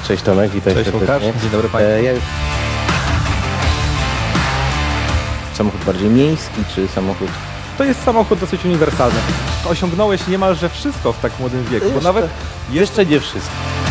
Cześć Tomek, witaj Cześć Łukasz, dzień dobry Państwu. Samochód bardziej miejski czy samochód? To jest samochód dosyć uniwersalny. Osiągnąłeś niemalże wszystko w tak młodym wieku, bo nawet Jeszcze nie wszystko.